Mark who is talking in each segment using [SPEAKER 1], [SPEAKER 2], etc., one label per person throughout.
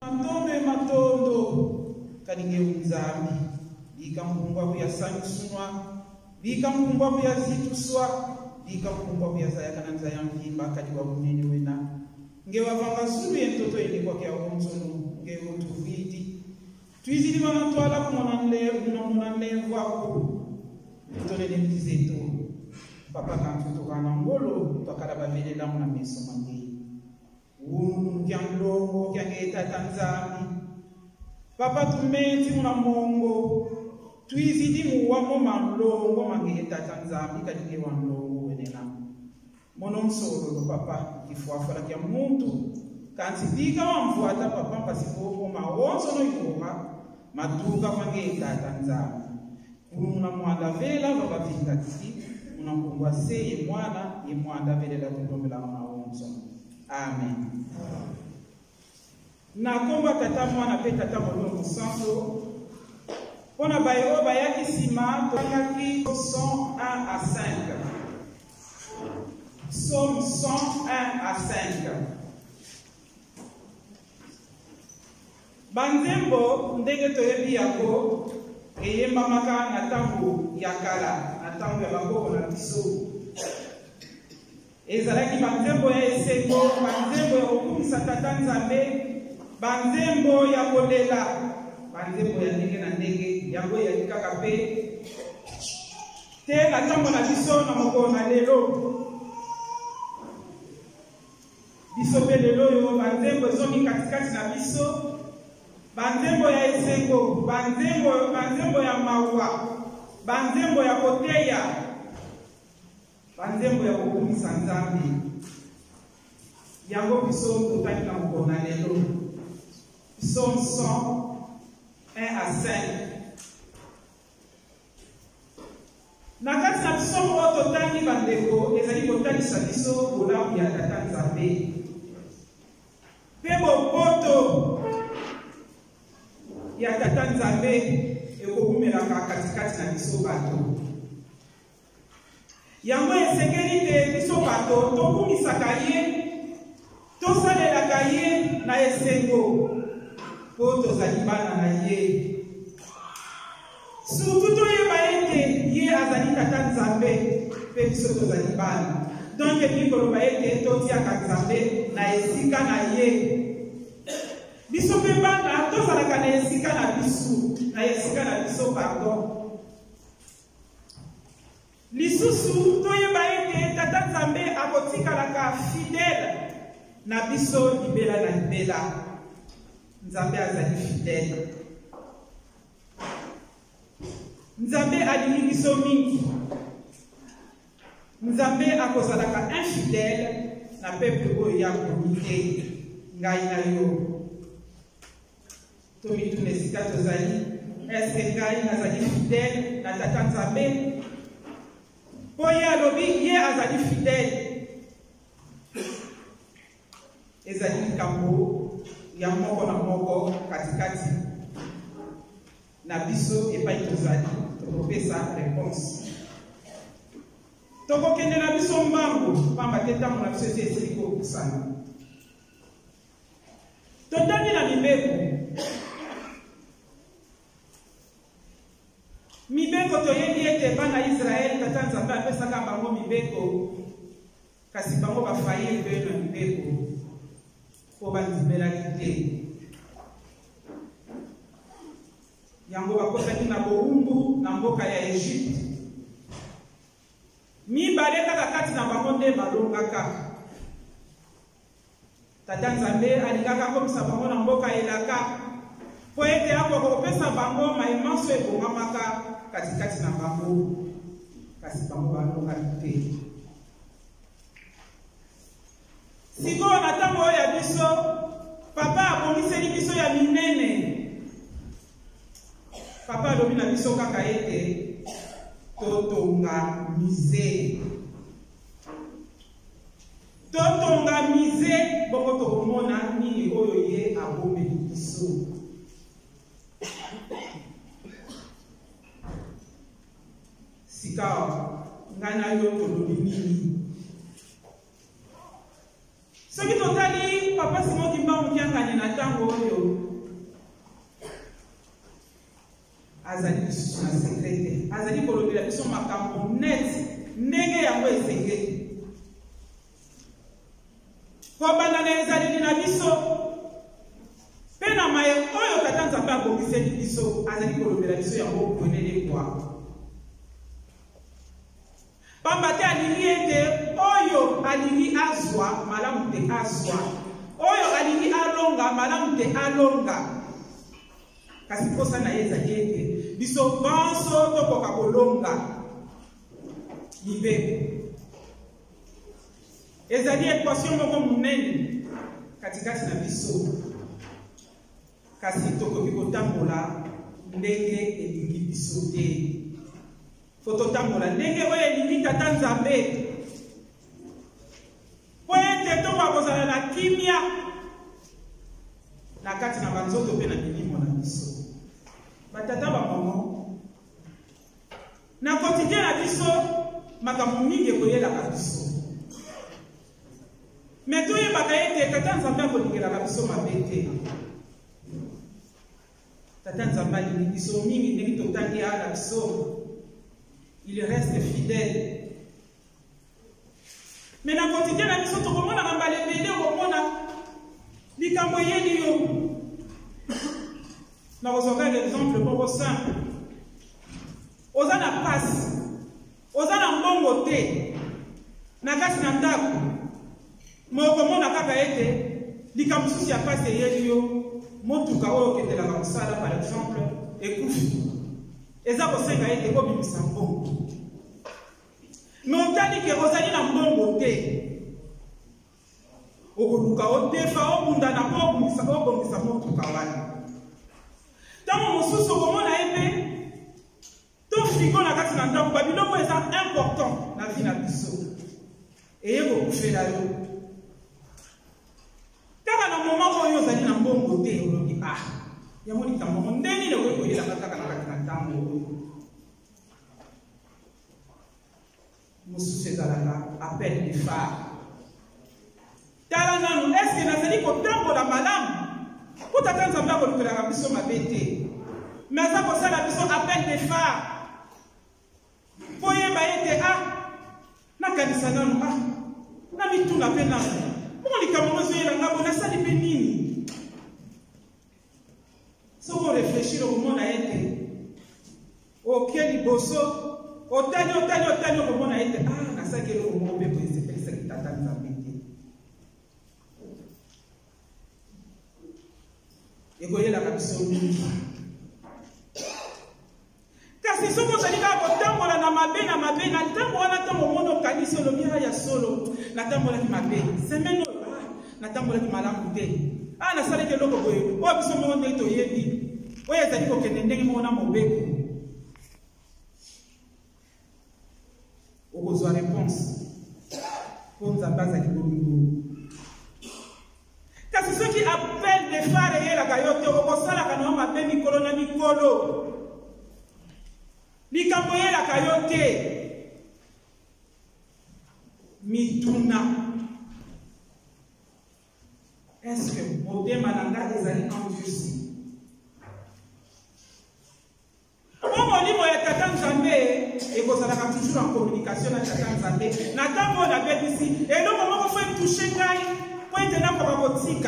[SPEAKER 1] matondo kaninge unzambi ikampungwa kuyasanyisunwa ikampungwa kuyazituswa ikampungwa kuyazayakana nzaya mvimba kati wa kunene wena ngewavanga zulu yentoto ilikwa kya onzono ngewotuvidi twizili vanatwala kumona nlevu ako tonene mtizeto papa kantutokana ngolo twakala bavelela muna meso mangei unu kyandongo kyangeta tanzami papa tumeti muna mongo twizidi muwamo manlongo mangeta tanzami kadike wanlongo wenena mono msolo papa kifuafala kya muntu kansi dika wamfuata papa mpasifoko mawonso no ikoha matuka mangeta tanzami muna mwanda vela baba vingati muna kungwa seye mwana ye mwanda velela tundombela mawonso. Amen. Nakomba tata mwana pe tata mono musanso pona bayo bayaki sima tokaki 101 à 5. Psaume 101 à 5. Banzembo ndenge toyebi yako eyemba maka na tango ya kala na tango ya bakoko na biso ezalaki banzembo ya esengo banzembo ya kokumisa tata nzambe banzembo ya kolela banzembo ya ndenge na ndenge yango eyali kaka mpe te na ntango na biso na mokolo na lelo biso mpe lelo oyo banzembo ezongi katikati na biso banzembo ya esengo banzembo ya mawa banzembo ya koteya banzembo ya kokumisa nzambe yango biso totali na mokolo na lelo Psaume 101 à 5. Na kati na psaume oyo totali bandeko ezali kotalisa biso bolamu ya tata nzambe mpe bopoto ya tata nzambe ekokumelaka katikati na biso bato yango esengeli te biso bato tokumisaka ye tosalelaka ye na esengo po tozali bana na ye surtout toyeba ete ye azali tata nzambe mpe biso tozali bana donc epi koloba ete totiaka nzambe na esika na ye biso mpe bana tozalaka na esika na biso pardon lisusu toyeba ete tata nzambe akotikalaka fidèle na biso libela na libela nzambe azali fidèle nzambe alingi biso mingi nzambe akozalaka infidèle na peuple oyo ya komite ngai na yo tomituna esika tozali eske ngai nazali fidèle na tata nzambe po ye alobi ye azali fidèle ezali likambo ya moko na moko katikati na biso epai tozali tokopesa réponse tokokende na biso mbangu pamba te ntango na biso ete esili kokusana totali na mibeko toyebi ete bana Israel tata nzambe apesaka bango mibeko kasi bango bafaye mpe na mibeko po bandibelaki te yango bakosaki na bowumbu na mboka ya Egypte mibale kaka kati na bango nde balongaka tata nzambe alingaka komisa bango na mboka elaka po ete akoka kopesa bango maimanso ebongamaka katikati na bango kasi bango balongaki te sikoyo na ntango oyo ya biso papa abomiseli biso ya minene papa alobi na biso kaka ete totonga mise bongo tokomona nini oyo ye abomeli biso sika ngai na yo tolobi nini soki totali papa Simon Kimbangu kiangani na ntango oyo azali lisusu na secret azali kolobela biso makambo net ndenge yango ezengeli kobanda na ezaleli na biso mpe na maye oyo tata nzambe abongiseli biso azali kolobela biso yango ponele kwa pamba te alingi ete oyo alingi azwa malamu te azwa oyo alingi alonga malamu te alonga kasi posa na ye ezali ete biso banso tokoka kolonga libeko ezali equation moko monene katikati na biso kasi tokoki kotambola ndenge elingi biso te fo totambola ndenge oyo elingi tata nzambe po ete tokoka kozala na kimia na kati na banzoto mpe na milimo na biso batata bamama na quotidien na biso makambo mingi ekoyelaka biso me toyebaka ete tata nzambe akolingelaka biso mabe te tata nzambe alingi biso mingi ndenge totangi ala biso il reste fidèle me na quotidien na biso tokomonaka mbala ebele okomona likambo eyeli yo nakozwaka l'exemple moko simple oza na pasi oza na mbongo te na kati na ndako mokomona kaka ete likambo mosusu ya pasi eyeli yo motuka oyo okendelaka mosala par exemple ekufi eza kosenga ete obimisa mbongo me otali ke ozali na mbongo te okoluka odefa obundana mpo obongisa motuka wana ntango mosusu okomona ye mpe to frigo na kati na ndako babiloko eza important na vi na biso eye kokufela yo kaka na moma oyo ozali na mbongo te olobi yango likambo ndeni ne oyo koyelaka kaka na kati na ntango oyo mosusu ezalaka appel de phare tala nanu eske nazali kotambola malamu po tata nzambe akolukelaka biso mabe te me aza kosala biso appel de phare po yeba ete nakanisa nanu na mituna mpe nanu moko likambo ozoyelanga bo nasali mpe nini soko oreflechir okomona ete oke liboso otali okomona ete nasaki eloko moko mpe boesepelisaki tata nzambe te ekoyelaka biso mingi kasi soki ozali kaka kotambola na mabe na ntango wana ntango omona okanisi olobi ya solo natambolaki mabe semene oyo natambolaki malamu te nasalaki eloko boye oyo biso moko ndenge toyebi oyo ezali kokende ndenge moko na mobeko okozwa réponse mpo nzambe azali bolingo kasi soki appel de phare eyelaka yo te okosalaka na mabe mikolo na mikolo likambo eyelaka yo te mituna eske motema na nga ezali endurci po molimo ya tata nzambe ekozalaka toujours en communication na tata nzambe na ntango oyo nabebisi eloko moko fo etouche ngai po ete nakoka kotika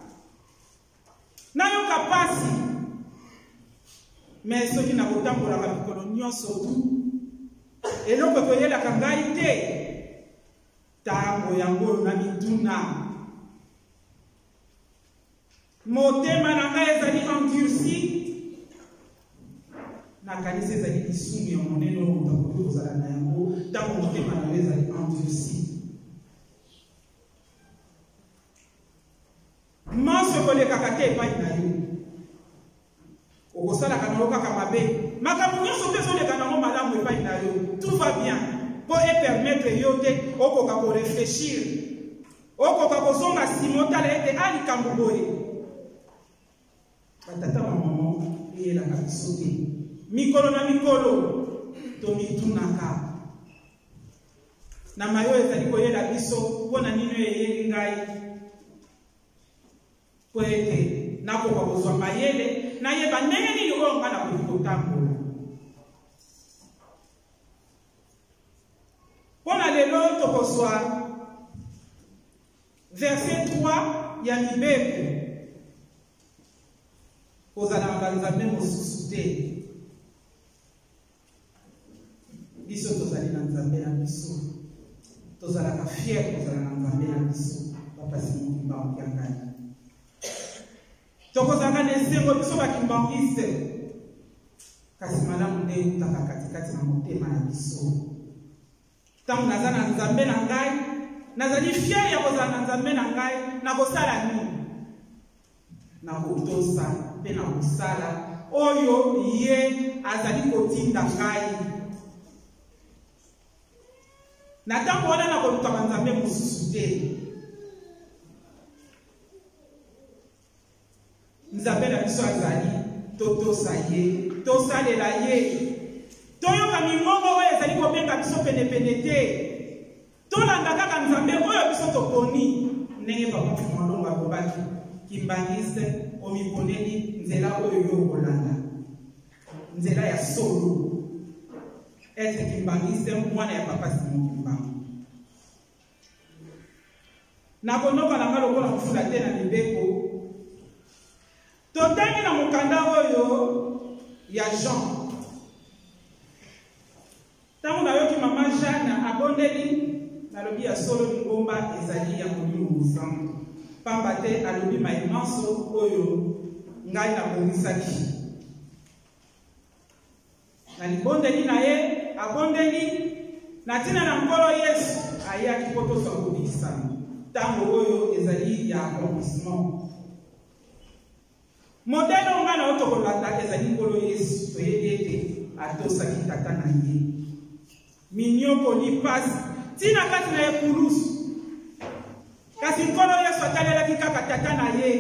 [SPEAKER 1] nayoka pasi me soki nakotambolaka mikolo nyonso tu eloko ekoyelaka ngai te ntango yango na mituna motema na ngai ezali endurci nakanisi ezali lisumu ya monene oyo moto akoki kozala na yango ntango motema na yo ezali endurci maso ekolekaka te epai na yo okosalaka nango kaka mabe makambo nyonso mpe ezoleka nango malamu epai na yo tout va bien mpo epermettre yo te okoka koreflechir okoka kozonga nsima otala ete likambo boye batata bamama eyelaka biso te mikolo na mikolo tomitunaka na mayo ezali koyela biso mpona nini oyo eyeli ngai po ete nakoka kozwa mayele nayeba ndenge nini oyo ngai nakoki kotambola soit verset 3 ya mibeko kozala nzambe mosusu te biso tozali na nzambe na biso tozalaka fier kozala na nzambe na biso bapasi mokimbango ya ngai tokozalaka na esengo biso bakimbangise kasi malamu nde eutaka katikati na motema na biso ntango naza na nzambe na ngai nazali fier ya kozala na nzambe na ngai nakosala nini nakotosa mpe na kosala oyo ye azali kotinda ngai na ntango wana nakoluka banzambe mosusu te nzambe na biso azali totosa ye tosalela ye toyoka mingongo oyo ezali kobenga biso penepene te tolanda kaka nzambe oyo biso toponi ndenge papa Mfumolongo alobaki kimbangise omiponeli nzela oyo yo kolanda nzela ya solo ete kimbangise mwana ya papa Simon Kimbangu nakonoka nanga lokola mfula te na mibeko totangi na mokanda oyo ya Jean ntango nayoki mama Jeanne abondeli nalobi ya solo lingomba ezali ya molimo mosantu pamba te alobi maemanso oyo ngai nabongisaki na libondeli na ye abondeli na ntina na nkolo Yesu ayaki mpo tosa kobikisana ntango oyo ezali ya accomplissement modele onga na oyo tokolanda ezali nkolo Yesu toyebi ete atosaki tata na ye minyokoli pasi ntina kati na ekulusu kasi nkolo Yesu atalelaki kaka tata na ye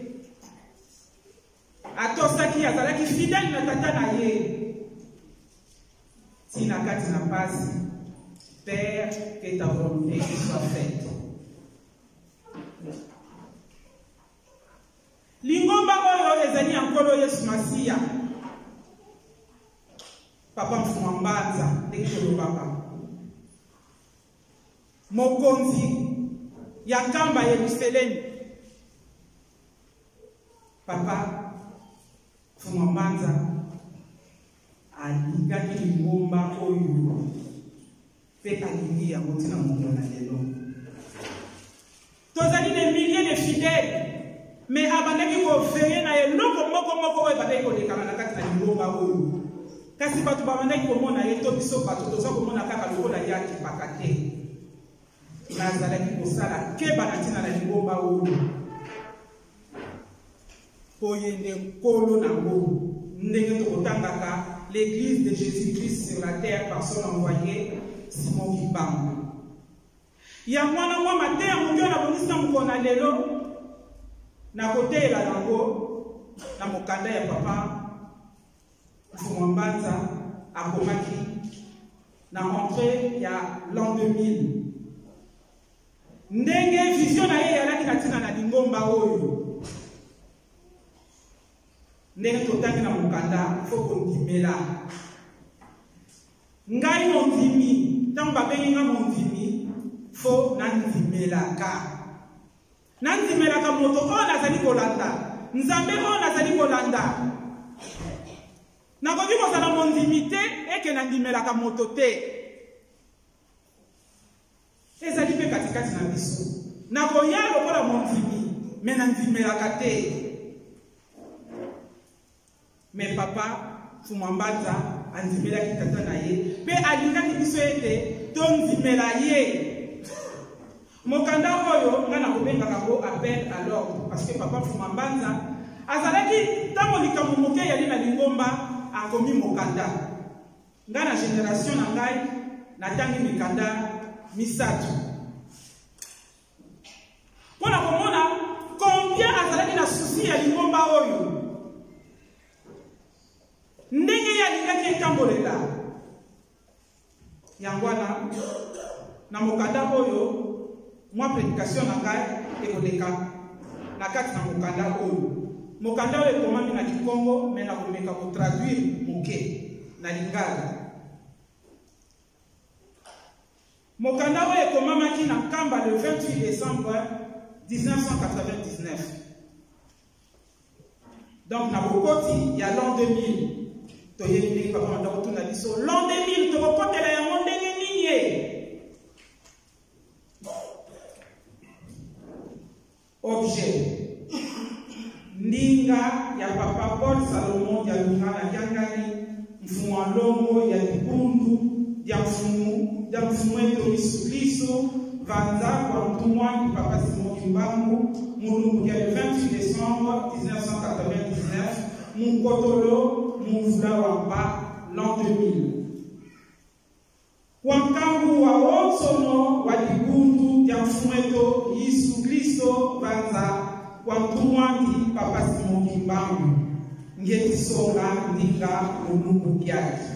[SPEAKER 1] atosaki azalaki fidèle na tata na ye ntina kati na pasi Père, que ta volonté soit faite. Lingomba oyo ezali nkolo Yesu Masiya papa Mfumambanza ndekelo papa mokonzi ya kamba Yerusalemu papa Mfumambanza alingaki lingomba oyo pe alingi yango ntina mokolo na lelo tozali des milliers de fidèles mais abandaki koveye na eloko moko oyo ebandaki kolekana na kati na lingomba oyo kasi bato babandaki komona ye to biso bato toza komona kaka lokola ye akipaka te nazalaki kosala keba na ntina na lingomba oyo po ye nde nkolo nango ndenge tokotangaka l'église de Jésus-Christ sur la terre par son envoyé Simon Kimbangu ya mwana mwa mate ya mundio na bonisa mukona lelo na kotela yango na mokanda ya papa Mfumambanza akomaki na entrée ya l'an 2000 ndenge vision na ye yalaki na ntina na lingomba oyo ndenge totangi na mokanda fo kondimela ngai mondimi ntango babengi nga mondimi fo nandimelaka moto oyo nazali kolanda nzambe oyo nazali kolanda nakoki kozala mondimi te eke nandimelaka moto te ezali mpe katikati na biso nakoya lokola mondimi me nandimelaka te me papa Mfumambanza andimelaki tata na ye mpe alingaki biso ete tondimela ye mokanda oyo nga nakobengaka ngo appel à l'ordre parce que papa Mfumambanza azalaki ntango likambo moke yali na lingomba akomi mokanda nga na génération na ngai natangi mikanda misato mpona komona combien azalaki na susi ya lingomba oyo ndenge yalingaki etambolela yango wana na mokanda oyo mwa prédication na ngai ekoleka na kati na mokanda oyo mokanda oyo ekomami na Kikongo me nakomeka kotraduire moke na Lingala Mokanda est comme maman qui n'a Kamba le 28 décembre 1999. Donc, na Bokoti, il y a l'an 2000. Toyé papa manda ko tuna biso l'an 2000 to kokotela ya ndenge nini objet ndinga ya papa Paul Salomon ya lungana kiangani mfumo wa longo ya lipundu ya mfumo wetu Yesu Kristo vanza kwa mtumwa papa Simon Kimbangu mulungu ya le 28 décembre 1999 mukotolo muvula wamba l'an 2000 wankambu wa wonsono wa lipundu ya mfumo wetu Yesu Kristo vanza kwa mtumwa papa Simon Kimbangu ngeti songa ndinga mulungu kyaki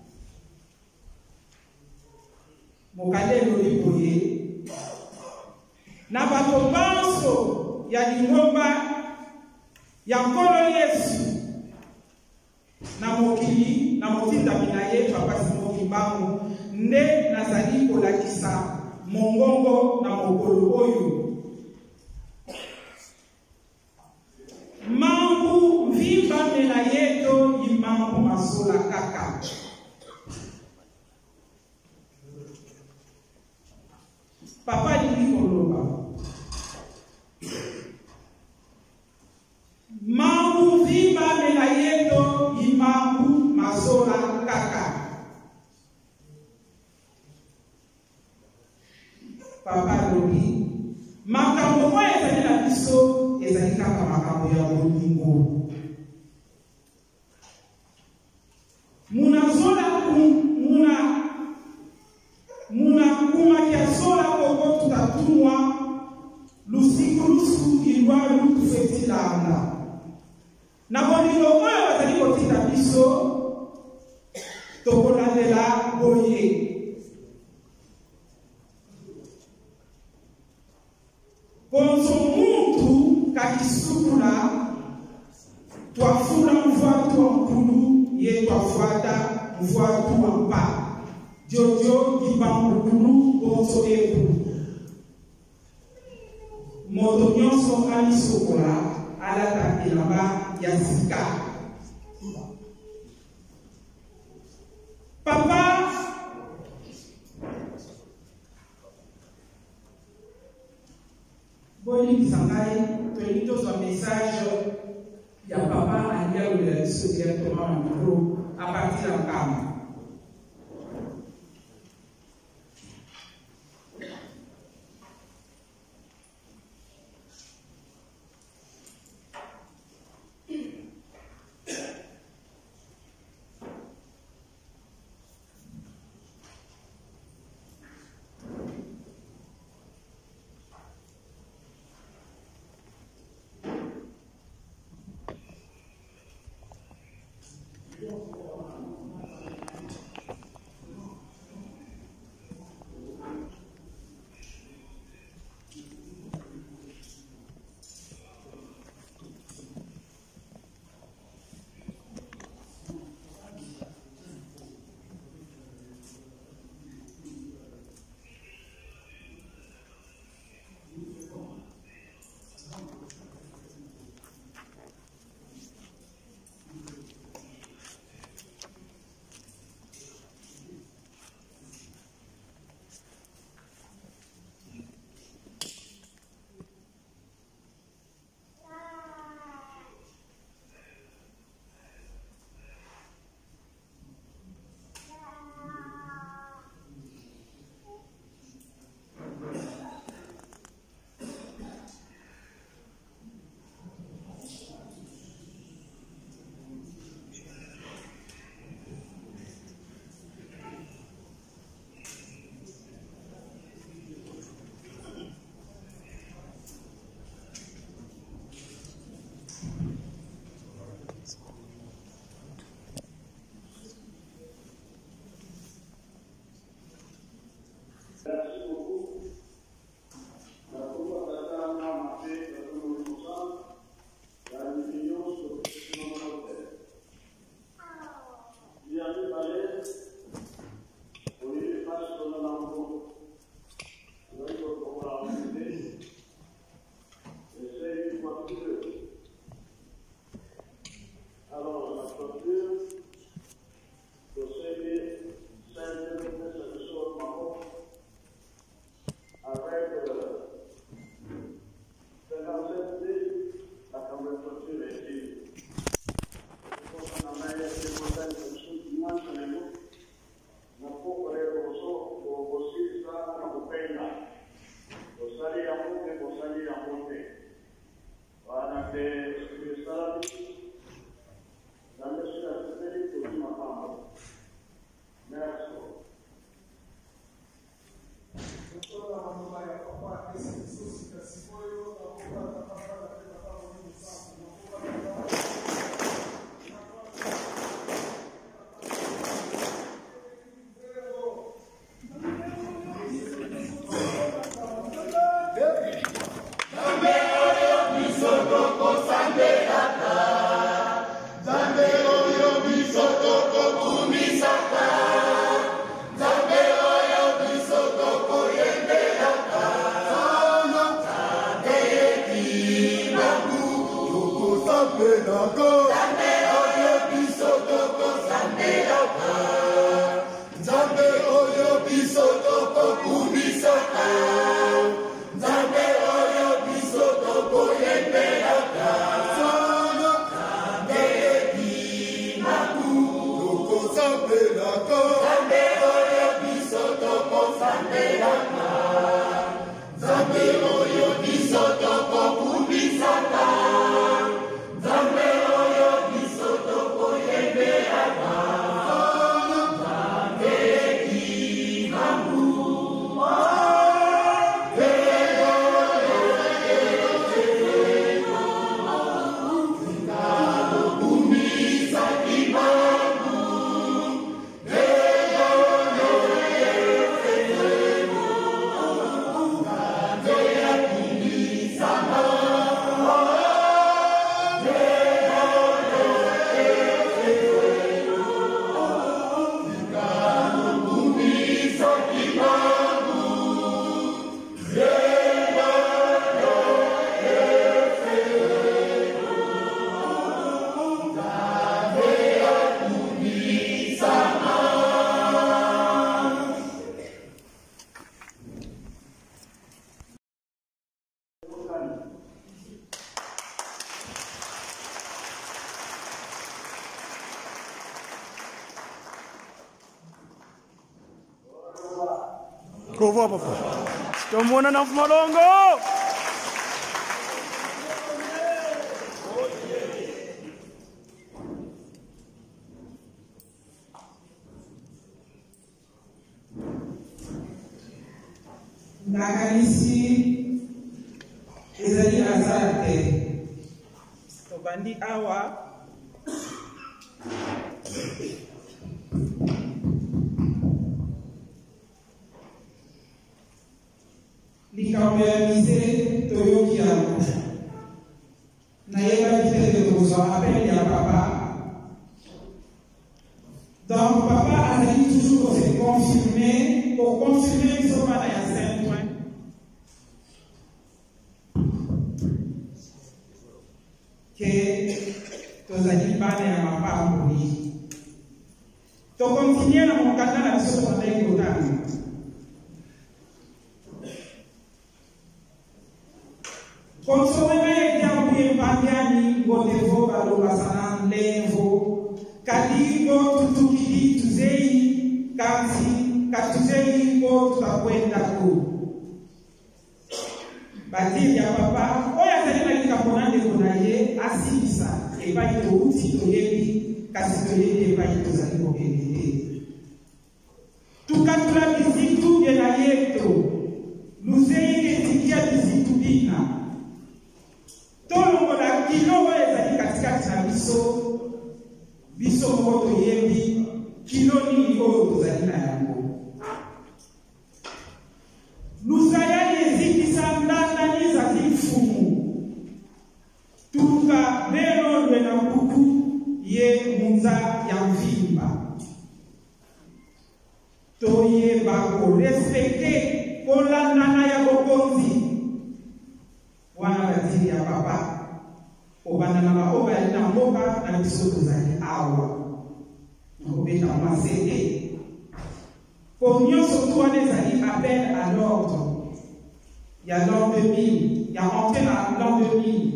[SPEAKER 1] mokalelo liboye na bato banso ya lingomba ya nkolo Yesu na mokili na motindami na ye papa Simon Kimbangu nde nazali kolakisa mongongo na mokolo oyo mambu mvimba mela yeto yimambu masola kaka papa lingi koloba mambu vimba mela yeto yimambu masola kaka papa lobi makambo oyo ezali na biso ezali kaka makambo ya bolingo muna kumaki ya sola koko tutatumwa lusikulusu ilwa lutufetilanda na bolingo oyo bazali kotinda biso tokolandela boye konzo muntu kakisukula twafula mvwatu wa mkulu ye twafuata mvwatu wa mpa jojo gibambukulu konzo eku moto nyonso alisokola alata elamba ya sika papa Boli Sangai, tu as un message, il y a papa à lire le directement en micro à partir de la
[SPEAKER 2] Cover, papa. Come on, enough malongo.
[SPEAKER 1] Nakanisi ezali azarte. Tobandi awa. Likambeamize toyoki yango. Nayeba bitele tokozwa appel ya papa. Donc papa azali toujours pour se confirmer, pour confirmer biso bana ya Saint-Ouen. Que tozali bana ya mapamboli. To continuer na mokanda na biso tozali kotanga. Consomeme jambo yepanyani ngotevo baloba sana levo kadigo tutukidi tuzei kanzi katuzei ngo tutakwenda ku batili ya papa oya tena likaponande kunaye asibisa ebaito uti toyebi kasi toyebi ebaito zaliko kelele tukatula bizitu yena yeto luzei ketikia bizitu bina tolongo na kilo ezali katikati na biso moko toyebi kilo nini oyo tozali na yango luzayali ezikisa ndandani ezali mfumu tuka belolwe na mpuku ye munza ya mvimba toyeba korespekte kolandana ya bokonzi wana batili ya papa obanda na baoba ya na mboka na biso tozali awa nakobeta masete po nyonso tu wana ezali appel à l'ordre ya l'an 2000 ya entré na l'an 2000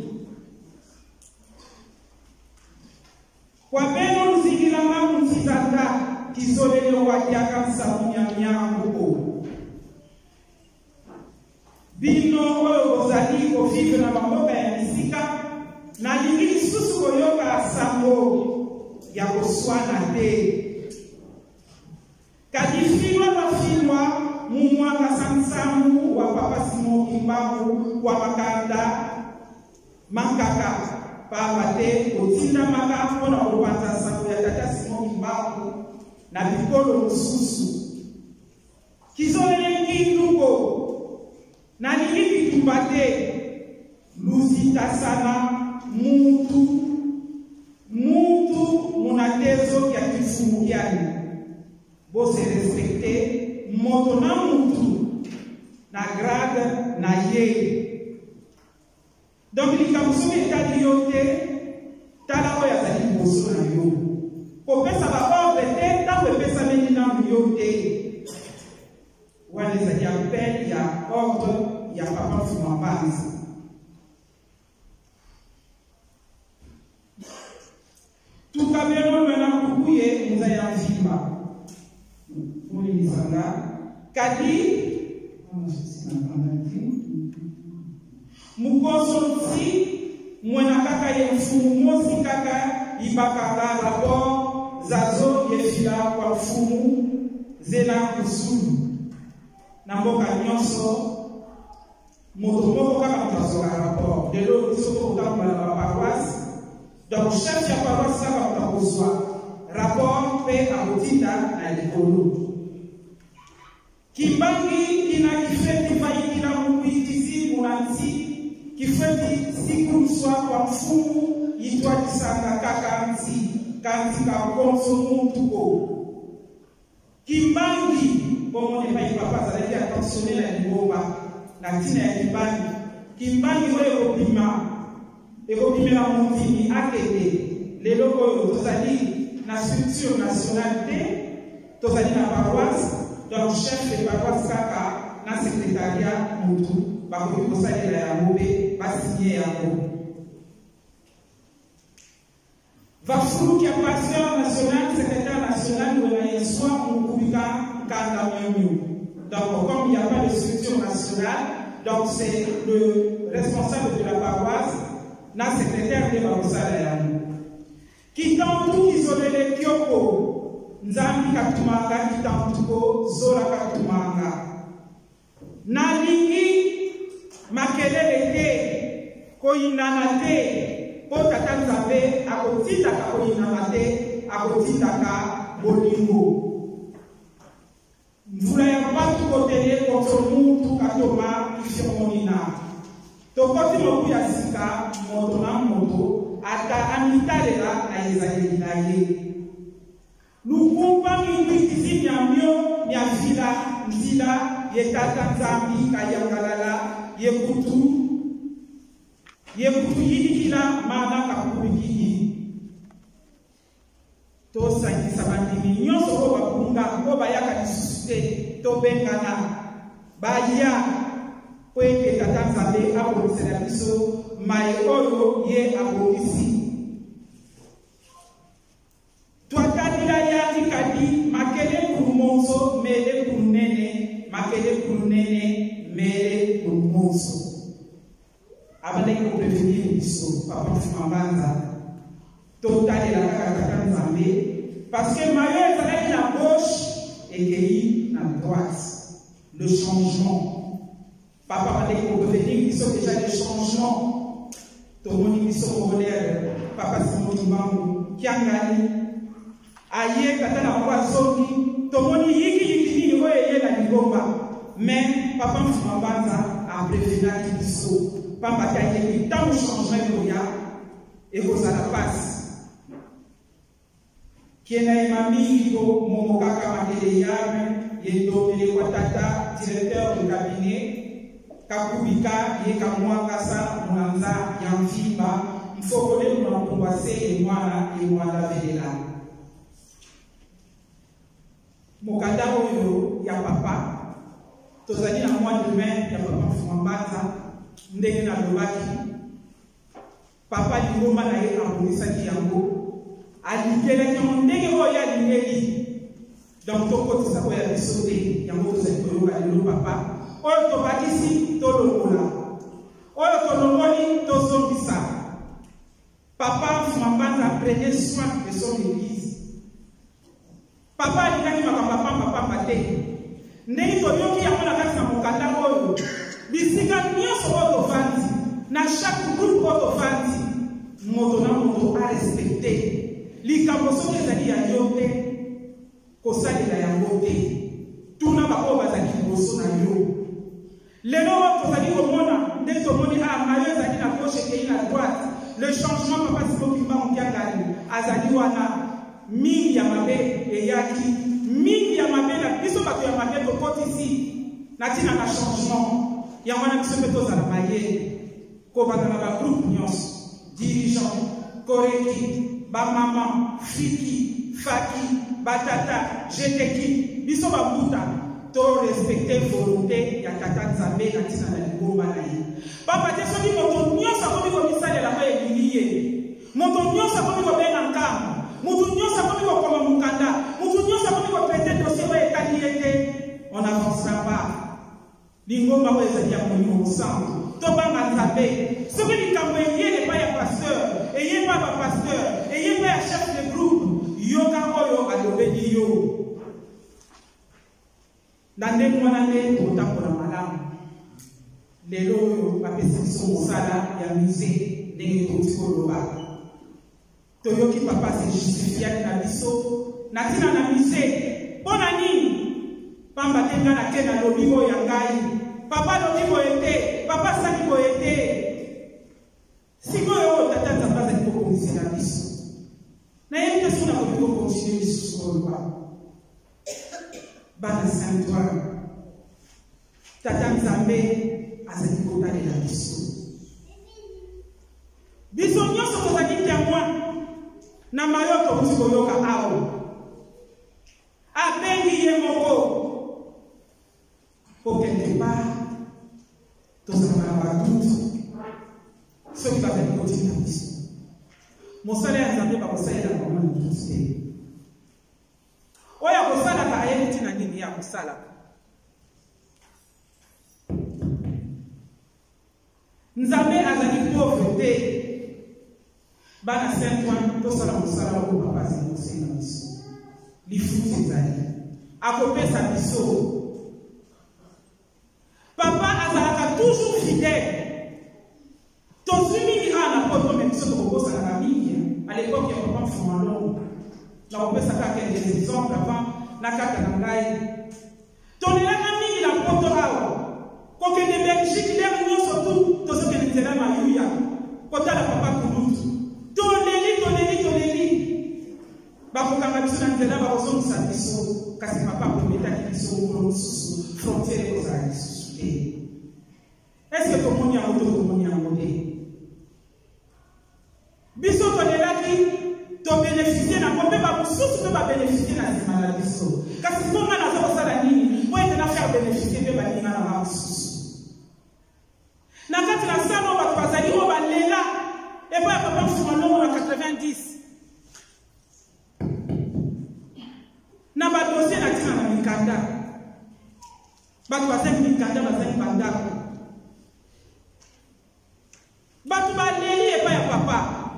[SPEAKER 1] kwa beno luzingilanga mutizanda kisolelo wakiaka msamu ya myango bino oyo bozali kofivre na bamboka ya misika nalingi lisusu koyoka sango ya koswana te kadifilwa bafilwa mumwanga samsamu wa papa Simon Kimbangu wa makanda mankaka pamba te kotinda maka mpona kopanza sango ya tata Simon Kimbangu na bikolo mosusu kizolele kinduko na niliki tumbate luzita sana muntu munatezo ya kifumu yani bo se respecte moto na muntu na grade na ye donc likamso etali yote tala oyo azali liboso na yo kopesa baordre te ntango epesameli nanu yo te wana ezali appel ya ordre ya papa Mfuma Mbanza. Tukabeno mena kukuye muzaya mvimba mulimisanga kadi mukonsolti mwena kaka ye mfumu mosi kaka ibakanga rapport zazo yefila kwa mfumu zena kusulu na mboka nyonso moto moko kaka mutasoka rapport lelo isoko kutambola na paroisse. Donc chef ya paroisse kaka mutakozwa rapport mpe akotinda na likolo Kimbangi kina kifeti fayi kina mkuitizi munanti kifeti siku mswa kwa mfumu yitwa kisanga kaka nti kanti ka konso muntuko Kimbangi bomo ne payi papa zalaki attentionné na libomba na tina ya Kimbangi Kimbangi oyo ekobimela mutini akende lelo oyo tozali na structure nationale te tozali na paroisse. Donc chef de paroisse kaka na secrétariat mutu bakoki kosalela yango mpe basinye yango vafuluki ya pasteur national secrétaire national wena yeswa mukubika nkanda mwemyu. Donc comme il n'y a pas de structure nationale, donc c'est le responsable de la paroisse na secrétaire de bakosala yango kitantu kizolele kioko Nzambi katumanga kitamtuko zola katumanga nalingi makelele te koyinana te po tata Nzambe akotindaka koyinana te akotindaka bolingo mvula ya batu kotele koto muntu katoma ifyomonina tokoti moku ya sika moto na moto ata amitalela na ezaleli na ye lukumba mingwitizi nyamyo nyafila nzila yetata Nzambi kayangalala yekutu yidikila mana kakubikini tosangisa bandimi nyonso ko bakunga ko bayaka lisusu te tobengana baya po ete tata Nzambe abolisela biso mai oyo ye abolisi twatadila ya ikadi makele kurumonso mele kunene makele kunene mele kurumonso abandaki koprevenir biso papa Mfuma Mbanza totalela kaka tata Nzambe parce que mayo ezalaki na gauche ekei na droite le changement papa abandaki koprevenir biso déjà le changement tomoni biso modele papa Simon Mbangu kiangali aye katana kwa zoki tomoni yiki oyo ye na libomba mais papa Mfuma Mbanza a prévenir biso papa taye tant changement ya et vous à la passe kiena imami ko momo kaka makele yame yendo ele kwa tata directeur de cabinet kakubika ye kamwa kasa mwanza ya mfimba mfoko leo mwakumbase mwana velela mokanda oyo ya papa tozali na mois de mai ya papa Mfuma Mbanza ndenge na lobaki papa lingomba na ye abolisaki yango alikelaki ndenge oyo alingeli donc tokotisa oyo ya biso te yango tozali koyoka lelo papa oyo tobakisi tolongola oyo tolongoli tozongisa papa Mfuma Mbanza prenait soin de son église papa alingaki makambo papa te ndenge toyoki yango na kati na mokanda oyo bisika nyonso oyo tofandi na chaque groupe oyo tofandi moto na moto a respecté likambo soki ezali ya yo te kosalela yango te tuna baoyo bazali liboso na yo lelo oyo tozali komona nde tomoni mayo ezali na gauche ekei na droite le changement papa Simon Mbangu kiangali azali wana mingi ya mabe eyaki mingi ya mabe na biso bato ya mabe tokotisi na ntina na changement yango wana biso mpe tozala mayele kobanda na bagroupe nyonso dirigeant koreki, ba maman, fiki, faki, batata, jeteki, biso ba muta, to respecter volonté ya tata nzambe na tina na lingomba na ye. Papa te soki moto nyonso akomi komisalela ma elili ye. Moto nyonso akomi kobenga nkambo. Moto nyonso akomi kokoma mukanda. Moto nyonso akomi koprete dossier oyo etali ye te. On n'avancera pas. Lingomba oyo ezali ya molimo sango. Tobanga nzambe. Soki likambo eyele epai ya pasteur, eyele epai ya pasteur, eyele epai ya chef de groupe, yoka oyo alobeli yo. Na ndenge wana nde kotambola malamu. Lelo oyo bapesi biso mosala ya musée ndenge toti koloba. Toyoki papa se justifiaki na biso na ntina na musée mpona nini pamba te nga nake na lobi oyo ya ngai papa lobi boye te papa asali boye te sikoyo oyo tata nzambe azali kokomisela biso nayebi te so nakoki kokontinue lisusu koloba bana sanctoire tata nzambe azali kotalela biso biso nyonso tozali témoin na mayo tokuti koyoka awo abengi ye moko po quelque part tozalaka na batutu soki bazali kotika biso mosala ya nzambe bakosalela bango motutu te oyo akosalaka ayebi ntina nini ye akosalaka nzambe azali pauvre te bana Saint-Ouen tosala mosala oyo papa azali kosenga biso lifuti ezali akopesa biso papa azalaka toujours fidèle tozwi mingi awa na poto me biso tokokosanaka mingi à l'époque ya papa mfumalongo nakopesa kaka des exemples avant na kaka na ngai tolelaka mingi na poto awa kokende Belgique lere nyonso tu tozokende nzela mayuya kotala papa kulutu toleli bakokanga biso na nzela bakozongisa biso kasi papa akometaki biso mokolo mosusu frontiere ekozala lisusu te eske tomoni yango to tomoni yango te biso tolelaki tobeneficie na mpo mpe bamosusu mpe babeneficie na nsima na biso kasi mponga naza kosala nini po ete na faire beneficie mpe baninga na nga mosusu na kati na sano bato bazali oyo balela epo ya papa mfumalongo na 90 na badosie na ntina na mikanda bato bazali mikanda bazali bandako bato baleli epai ya papa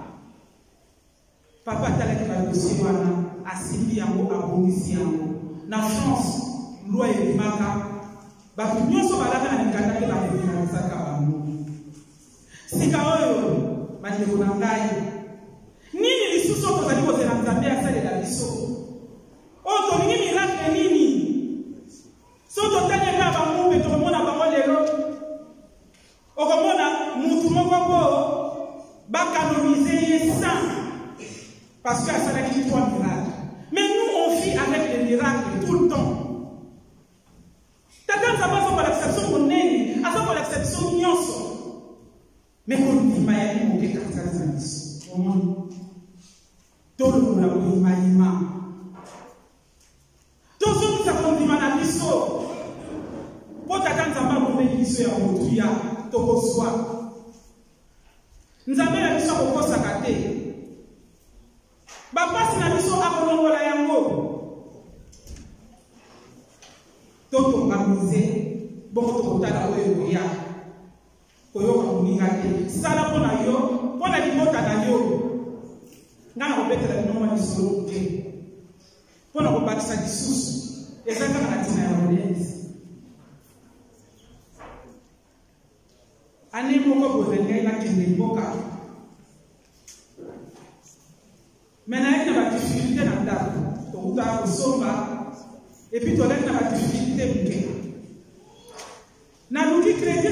[SPEAKER 1] papa atalaki badosie wana asimbi yango abongisi yango na France loi ebimaka bato nyonso balaka na mikanda mpe barefinalisaka bango sika oyo bandeko na ngai nini lisusu oyo tozali kozela nzambe asalela biso oyo tolingi miracle nini so totali epai ya bamumbe tokomona bango lelo okomona mutu moko po bacanonize ye saint parce que asalaki 3 miracles mais nous on vit avec les miracles tout le temps tata nzambe azokolakisa biso monene azokolakisa biso nyonso mais kondima yali moke katikati na biso omoni tolongola koyimayima tozongisa kondima na biso mpo tata nzambe akombeli biso ya motuya tokozwa nzambe na biso akokosaka te bapasi na biso akolongola yango totongamize bongo tokotala oyo koya koyoka moninga te sala mpo na yo mpo na libota na yo nga na kobetela binoma lisolo te mpo na kobakisa lisusu eza kaka na ntina ya molezi ane moko boye ngai nakende mboka me nayaki na badifficulté na ndako tokutaka kosomba epuis toleki na badifficulté moke naluki kredi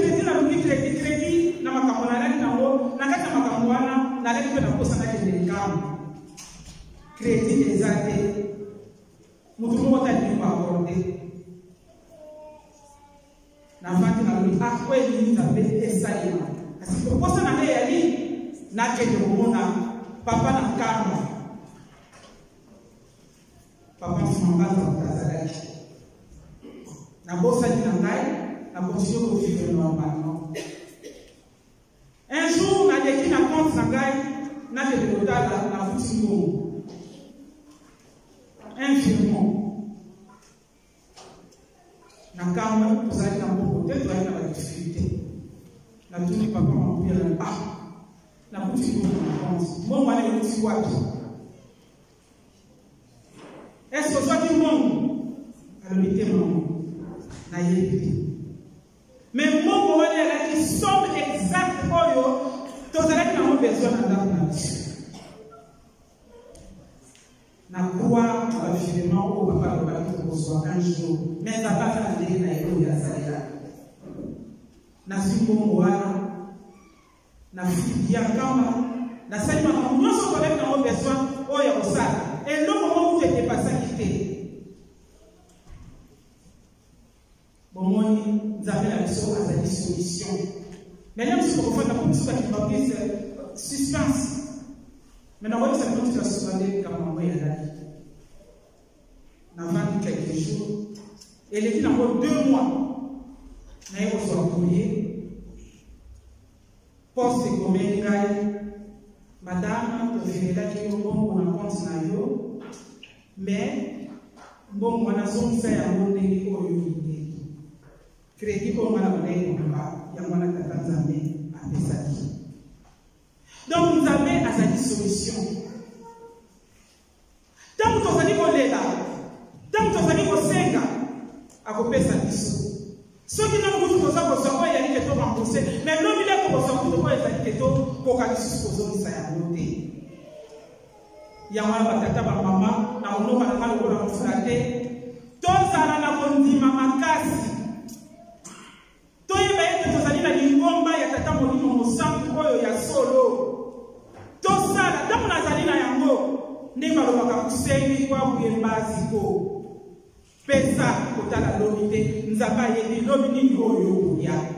[SPEAKER 1] na makambo nalaki nango na kati ya makambo wana nalaki mpe nakosa nakende likambo kredi eza te mutu moko taliki koakorde navandi nalobi oyo elingi nzambe esalema kasi koposa na ngai yali na ke mona papa na kama papa fumanga tazalaki na bosa di na ngai na continue ko vivre normalement. Un jour na deki na compte na ngai na ke kotala na futingo infirmement na kama kozalaki na mboko te tozalaki na badifficulté na tuni papa makuya na na futingo na compte mbongo wana euti wapi? Est-ce que ozwaki mbongo? alobi te mama na yebi mais mbongo wana ezalaki somme exacte oyo tozalaki nango besoin na ndako na biso. Na croix bafirement oyo papa alobaki tokozwaka un jour mais azalaka na ndenge na ye oyo azalelaka nazwi mbongo wana nafikia kama nasali makambo nyonso tozalaki nango besoin oyo ya kosala eloko moko te epasaki te. Bomoni nzambe na biso azali solution. Maintenant biso tokofanda mpo biso bakibapise suspense. Maintenant on s'est continué à se demander comment on y allait. N'a vendu quelques jours. Et il était encore 2 mois. N'a eu son courrier. Poste comme madame, tu fais là qui est bon pour un compte nayo. Mais bon, on a son fait à mon nez au yoni. Crédit pour ma nez au bas. Il y a mon attaquant à Pessaki. Donc nous avons à cette solution. Tant que vous avez là, tant que vous avez senga, à couper sa mission. Ceux qui n'ont pas besoin de savoir, il y a des questions remboursées. Mais l'homme il a besoin de savoir, il y a des questions pour qu'elle se pose ça à noter. Il y a un batata maman, na ono na mal ko na frate. Tous ça na kondi mama kasi. To yeba ete tozali na lingomba ya tata molimo mosantu oyo ya solo. Tosala tamu nazali na yango nde balobaka kusengi kwa kuyembazi ko pesa kotala lobi te nzamba yebi lobi nini oyo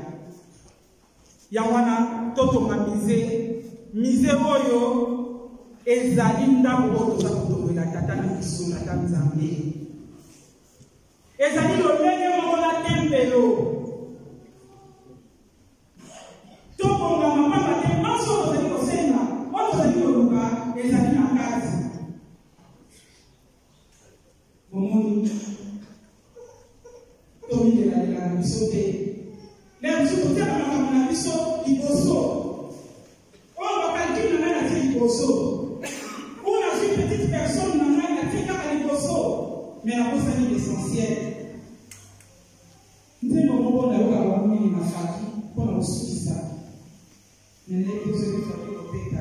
[SPEAKER 1] ya wana totonga mize oyo ezali ndambo oyo toza kotongela tata na biso na tata nzambe ezali lolenge moko na tempelo tokonga mapamba te maso ozali kosenga ezali na kazi bomoni tomilela na biso te na biso kotala makambo na biso liboso oyo bakalkile na ngai natie liboso oyo nazwi petite personne na ngai natie kaka liboso mais nakosani l'essentiel nzembo moko nayokaka bamini mafaki mpona kosukisa nene tozoki faki kobeta.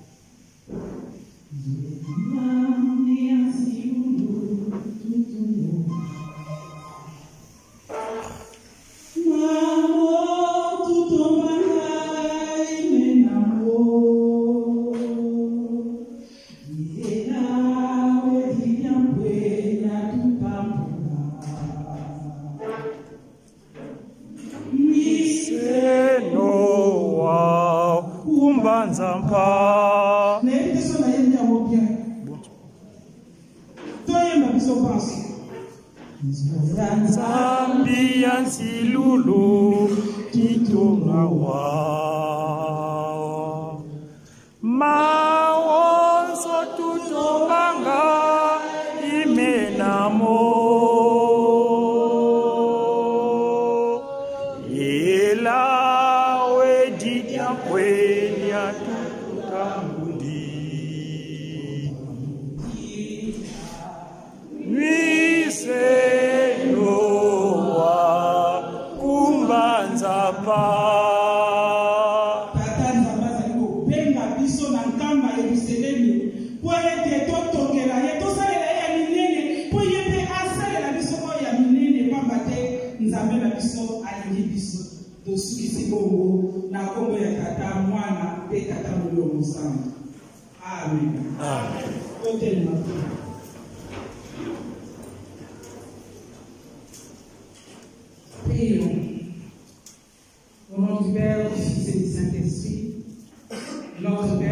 [SPEAKER 2] Zambia nsilulu kitongawa mawonso tutonganga imenamo elawe didya kwenya tutambudi
[SPEAKER 1] Amen.
[SPEAKER 2] Amen.
[SPEAKER 1] Prions. Au nom du Père, du Fils et du Saint-Esprit, notre Père.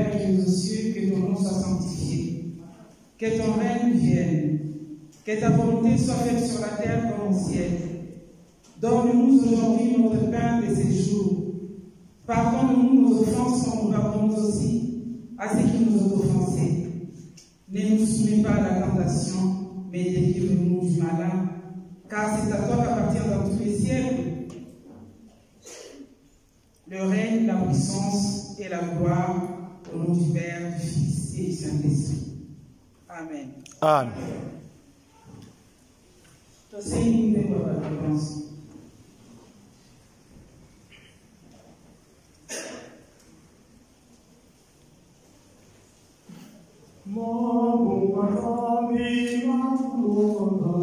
[SPEAKER 1] sanctifié. Que ton règne vienne. Que ta volonté soit faite sur la terre comme au ciel. Donne-nous aujourd'hui notre pain de ces jours. Pardonne-nous nos offenses comme nous pardonnons aussi à ceux qui nous ont offensés. Ne nous soumets pas à la tentation, mais délivre-nous du malin, car c'est à toi qu'appartient dans tous les siècles le règne, la puissance et la gloire au nom du Père, du Fils et du Saint-Esprit. Amen.
[SPEAKER 2] Amen.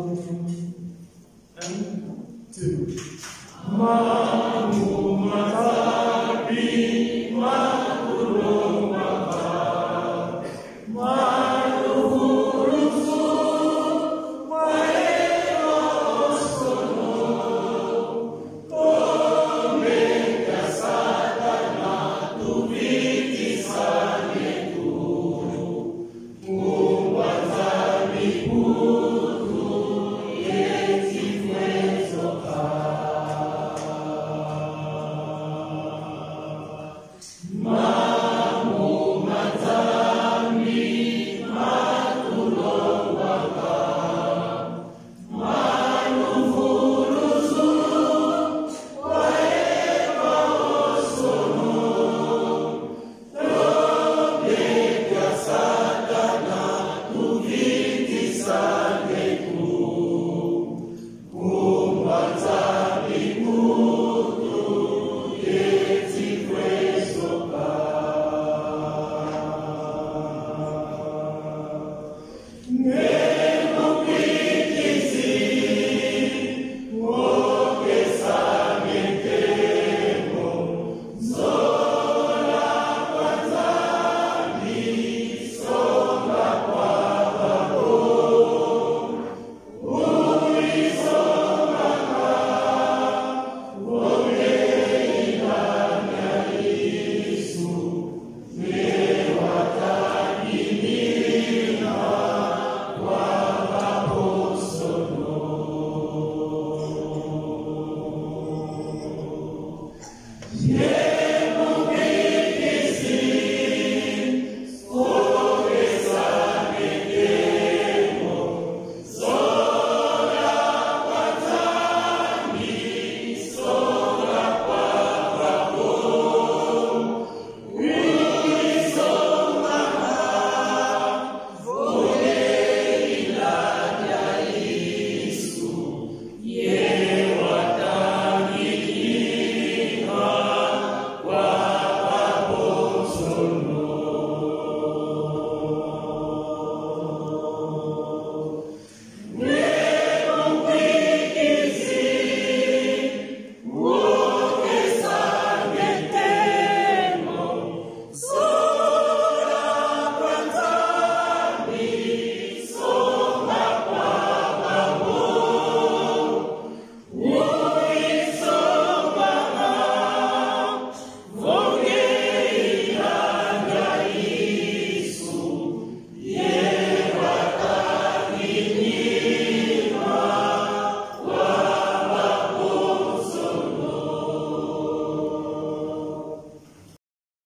[SPEAKER 3] Mamu